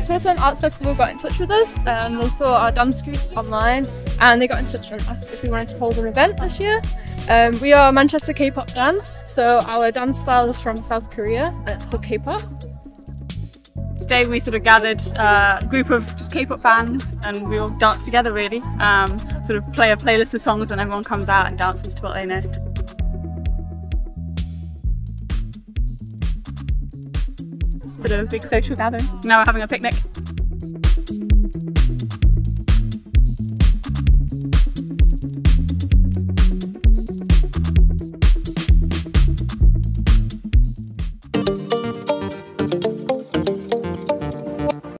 Chorlton Arts Festival got in touch with us, and they saw our dance group online and they got in touch and asked if we wanted to hold an event this year. We are Manchester K-pop dance, so our dance style is from South Korea and it's called Kpop. Today we sort of gathered a group of just K-pop fans and we all dance together really. Sort of play a playlist of songs and everyone comes out and dances to what they know. Sort of a big social gathering. Now we're having a picnic.